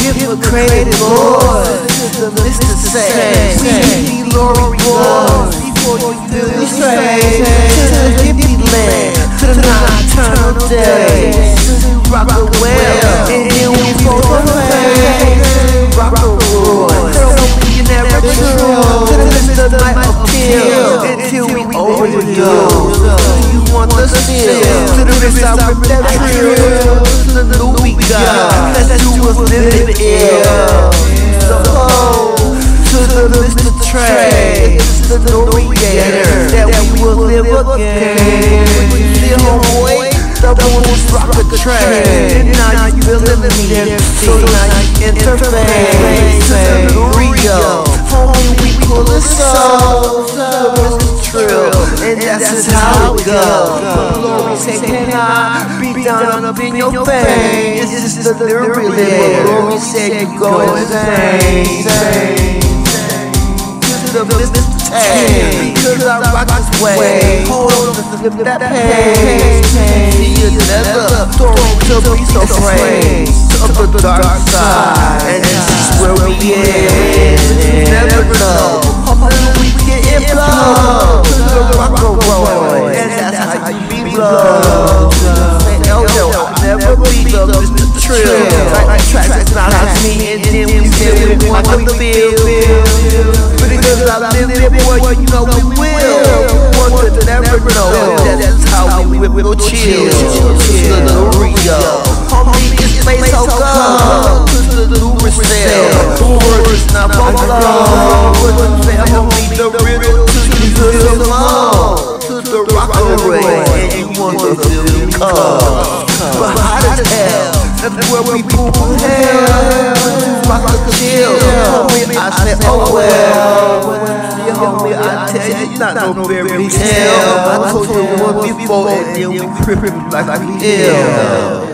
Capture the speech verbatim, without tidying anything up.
Hypocritic Lord, Mister Say, we need glory Lord, before you feel you stray to the hippie land, to the nocturnal days, to rock the well, and then we go the way, rock the road, you never true, to the Mister Night appeal, until we overdose. You want the steal, to the wrist I rip that drill, to the new we got, let's do us living ill. To the Mister Trey, Mister Norigator, that we will live again. The homeboy, the bonus rock the tray, and now you feeling me, so now you interface. To the Rio, homie, we pull the soul, to the Mister Trill, and that's just how it goes. Glory say, can I be down up in your face? It's just the real Glory say, you go insane. The Mister Tay, because I rock this way. Hold on to flip that page. He is never thrown to be so afraid of the dark side, and this is where we end. You never know how much we get in blood to the rock and roll, and that's how you be blood. Yo, yo, I'll never be the Mister Trill. Like tracks, it's not how me, and then we say we want to feel. Because I live there, boy, you know we will. Want to never know, that's how we will chill. To the Rio, homie, this place so good. To the Lewis sale, the words not buffalo. Homie, the riddle to the Simone, to the Rockaway, and you want to feel the cold. But hot as hell, that's where we pull hell. Rock the chill, homie, I said, oh well. Homie, I tell you, not no fairy tale. I told you one before, and then we crippin' like we ill.